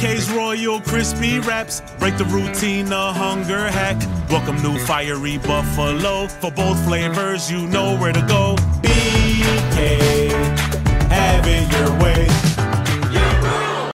BK's Royal Crispy Wraps. Break the routine, a hunger hack. Welcome new fiery buffalo. For both flavors, you know where to go. BK.